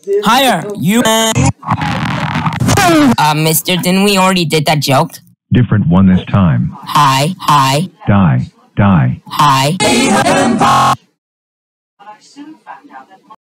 Higher, you. Mister, didn't we already did that joke? Different one this time. Hi, hi, Die, die. hi.